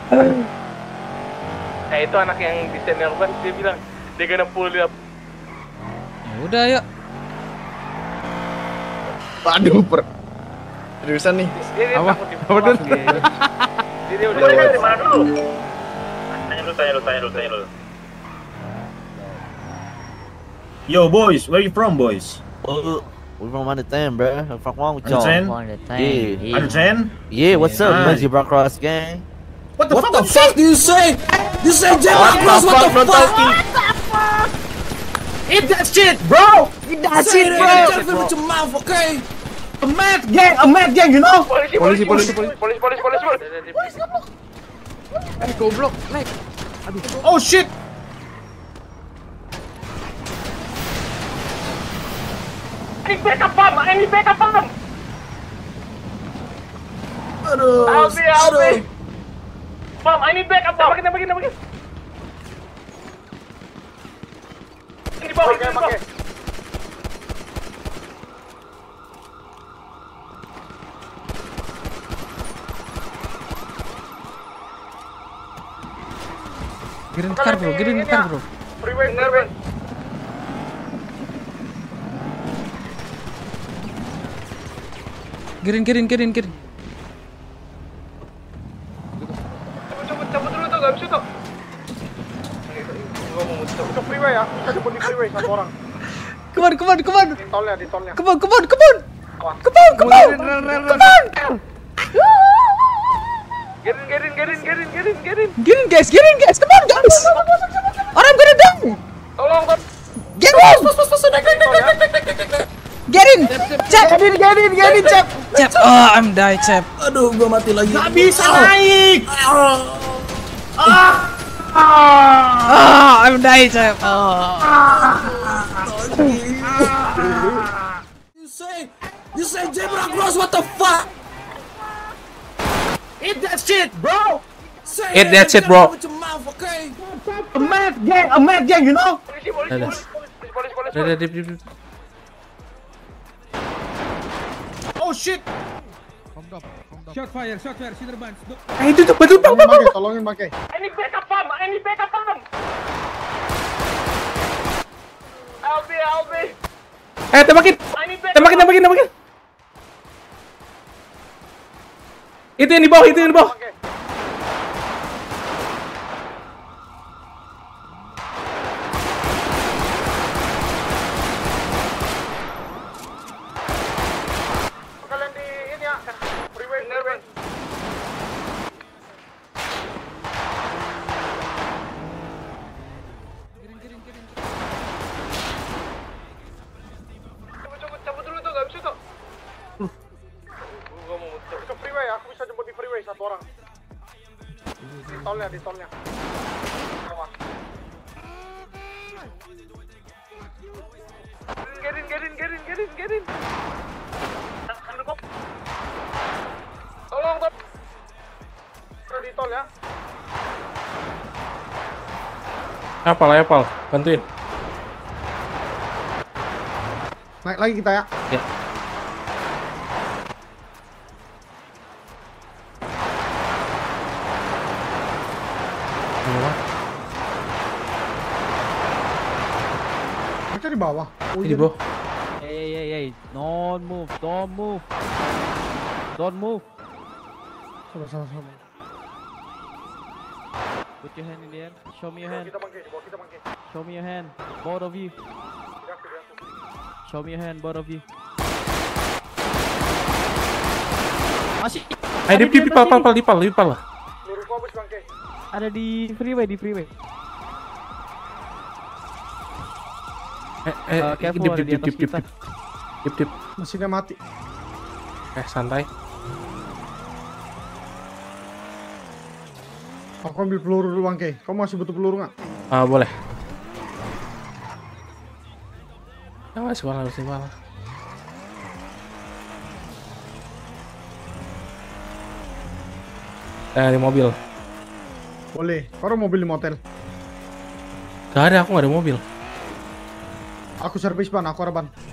Nah itu anak yang desainer ban, dia bilang dia gonna pull it up. Ya udah yuk. Aduh, seriusan nih. Dia Apa? takut Apa, Dun? Dia udah Dari mana dulu? Tanya dulu. Yo boys, where you from boys? We from Understand, bro. Fuck wrong with y'all. Understand? Yeah. Understand? Yeah, what's up, Nice. Lazy Brock Cross gang? What the fuck? fuck do you say? You say Jebra Cross, what the fuck? Eat that shit, bro! Eat that shit, bro! Careful with your mouth, okay? A mad gang, you know? polisi. Goblok, naik. Oh shit! Ini backup pam. Aduh, Albi. Pam, ini backup pam. Makin. Ini bawah. Green car bro. Freeway. Green. Cabut dulu tuh, gak bisa tuh. Gua mau muter. Ke freeway ya, kita jemput di freeway satu orang. Come on. Di tolnya. Come on. Gerin. Get in guys. Come on guys. Or I'm gonna die. Tolong. Get in. Get in. Cep. Oh, I'm die, Cep. aduh, gua mati lagi. Gak bisa naik! I'm die, Cep. You say Jebra Cross, what the fuck? Eat that shit, bro! Eat that shit, bro. With your mouth, okay? A mad gang, you know? Polisi. Udah, dip. Oh shit! Shot fire, center ban. Itu tuh betul bang. Tolongin pakai. Ini backup pam. Albi. Tembakin. Ini backup. Tembakin. Itu yang di bawah. Kalian di ini ya, freeway. Cabut dulu tuh, gak bisa tuh. Gua mau muter. Ke freeway ya, aku bisa jemput di freeway satu orang. Di tolnya. Awas. Gerin. Tolong, Bob. Di tol ya. Apal, bantuin. Naik lagi kita ya. Ya. Kita di bawah. Oh, Di bawah. Hey, don't move. Sama. Put your hand in the air. Show me your hand. Kita bangkit. Show me your hand. Both of you. Show me your hand, both of you. Masih. Ayo dipal lah. Lurus gua habis bangkit. Ada di freeway. Careful, ada di atas kita. Dip. Mesinnya mati. Santai. Aku ambil peluru dulu, Bangke. Kamu masih butuh peluru nggak? Boleh. Masih malah. Di mobil. Boleh. Taruh mobil di motel. Gak ada, aku gak ada mobil. Aku servis ban, aku ada ban.